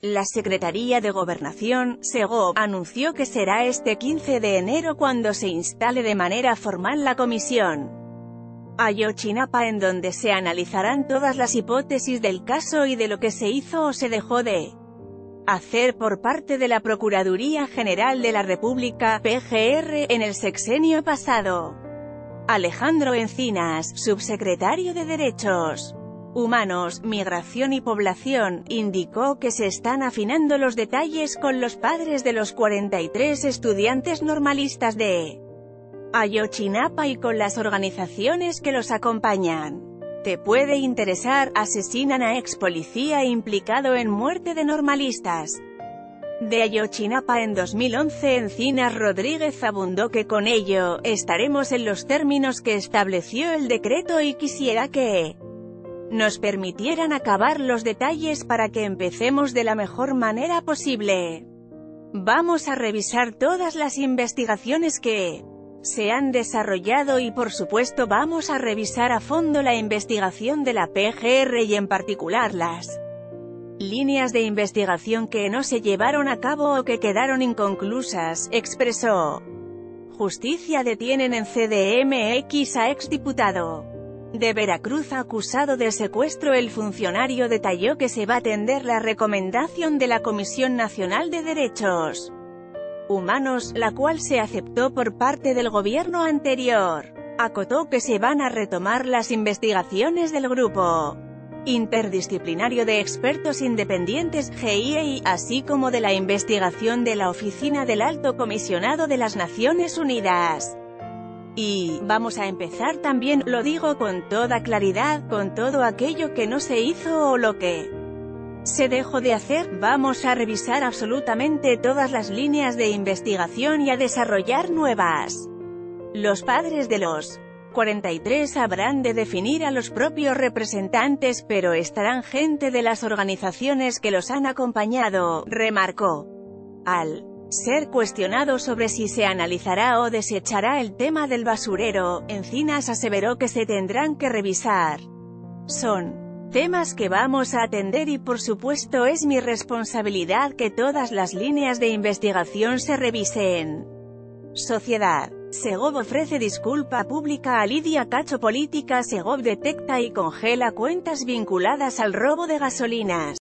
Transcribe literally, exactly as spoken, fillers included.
La Secretaría de Gobernación, Segov, anunció que será este quince de enero cuando se instale de manera formal la comisión Ayotzinapa, en donde se analizarán todas las hipótesis del caso y de lo que se hizo o se dejó de hacer por parte de la Procuraduría General de la República, P G R, en el sexenio pasado. Alejandro Encinas, subsecretario de Derechos Humanos, Migración y Población, indicó que se están afinando los detalles con los padres de los cuarenta y tres estudiantes normalistas de Ayotzinapa y con las organizaciones que los acompañan. Te puede interesar: asesinan a ex policía implicado en muerte de normalistas de Ayotzinapa en dos mil once. Encinas Rodríguez abundó que con ello, estaremos en los términos que estableció el decreto y quisiera que nos permitieran acabar los detalles para que empecemos de la mejor manera posible. Vamos a revisar todas las investigaciones que se han desarrollado y por supuesto vamos a revisar a fondo la investigación de la P G R y en particular las líneas de investigación que no se llevaron a cabo o que quedaron inconclusas, expresó. Justicia detienen en C D M X a exdiputado de Veracruz acusado de secuestro. El funcionario detalló que se va a atender la recomendación de la Comisión Nacional de Derechos Humanos, la cual se aceptó por parte del gobierno anterior. Acotó que se van a retomar las investigaciones del Grupo Interdisciplinario de Expertos Independientes G I E I, así como de la investigación de la Oficina del Alto Comisionado de las Naciones Unidas. Y, vamos a empezar también, lo digo con toda claridad, con todo aquello que no se hizo o lo que se dejó de hacer. Vamos a revisar absolutamente todas las líneas de investigación y a desarrollar nuevas. Los padres de los cuarenta y tres habrán de definir a los propios representantes, pero estarán gente de las organizaciones que los han acompañado, remarcó. Al ser cuestionado sobre si se analizará o desechará el tema del basurero, Encinas aseveró que se tendrán que revisar. Son temas que vamos a atender y por supuesto es mi responsabilidad que todas las líneas de investigación se revisen. Sociedad. Segov ofrece disculpa pública a Lidia Cacho. Política. Segov detecta y congela cuentas vinculadas al robo de gasolinas.